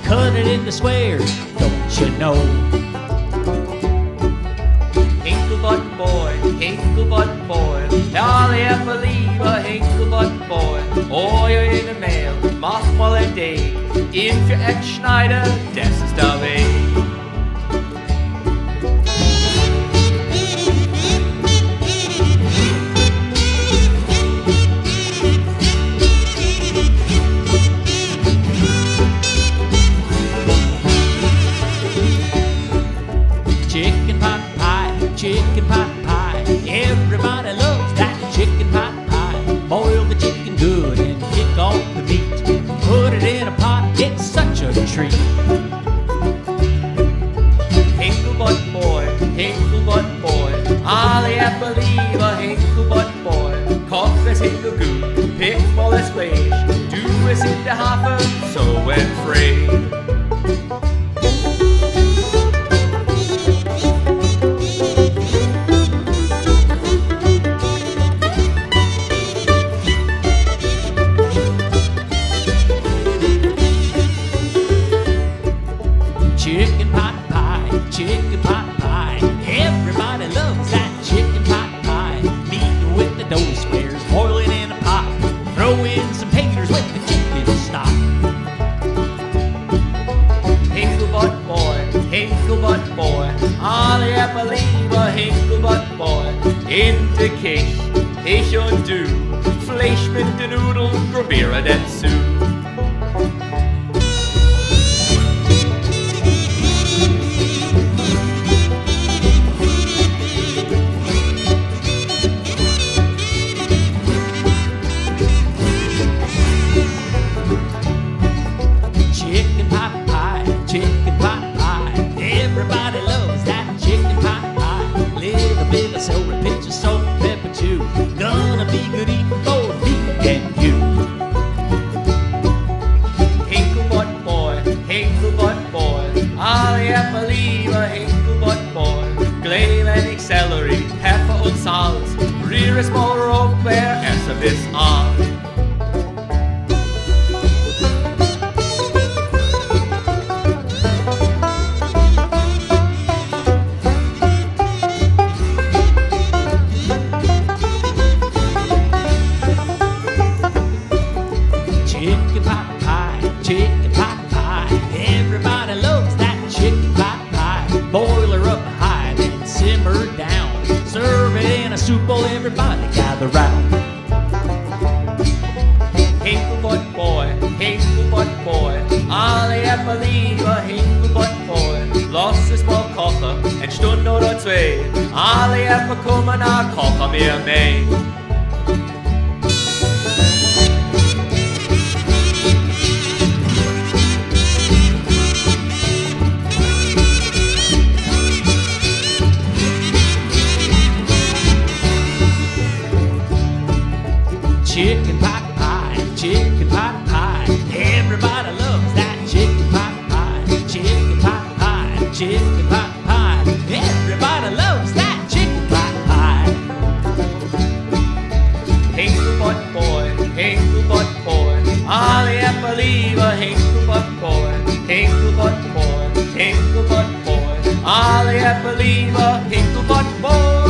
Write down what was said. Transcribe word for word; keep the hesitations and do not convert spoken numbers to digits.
cut it into squares, don't you know? Hinkle button boy, hinkle button boy, all I ever believe a hinkle button boy. Oh, you're in the mail, manchmal ein Day, in für Ed Schneider, das ist der Weg. Chicken pot pie, chicken pot pie. Everybody loves that chicken pot pie. Boil the chicken good and kick off the meat. Put it in a pot, it's such a treat. Hinkle button boy, hinkle button boy, all I ever believe a hinkle button boy. Koch es hinkle gut, pick mal das Fleisch, du es in der Hafer, so and free. Chicken pot pie, chicken pot pie. Everybody loves that chicken pot pie. Meat with the dough squares, boil it in a pot. Throw in some taters with the chicken stock. Hinkle button boy, hinkle button boy, all I ever believe a hinkle button boy. In der Küche, ich und du, Fleisch mit den Nudeln, probiere dazu. Chicken pot pie, chicken pot pie. Everybody loves that chicken pot pie. Little bit of celery, pinch of salt, pepper too. Gonna be good eating for me and you. Hinkle button boy, hinkle button boy, all I ever believe a hinkle button boy. Gleich Sellerie, Pfeffer und Salz, rühre es mal rauf, wer esse bis an. Chicken pot pie, chicken pot pie. Everybody loves that chicken pot pie. Boil her up high, then simmer down. Serve it in a soup bowl, everybody gather round. Hinkle button boy, hinkle button boy, all I ever believe a hinkle button boy. Lass es mal kochen, eine Stunde oder zwei, all I ever kommen nach kochen wir mehr. Chicken pot pie, chicken pot pie. Everybody loves that chicken pot pie. Chicken pot pie, chicken pot pie. Everybody loves that chicken pot pie. Hinkle button boy, hinkle button boy, all I ever believe a hinkle button boy. Hinkle button boy, hinkle button boy, all I ever believe a hinkle button boy.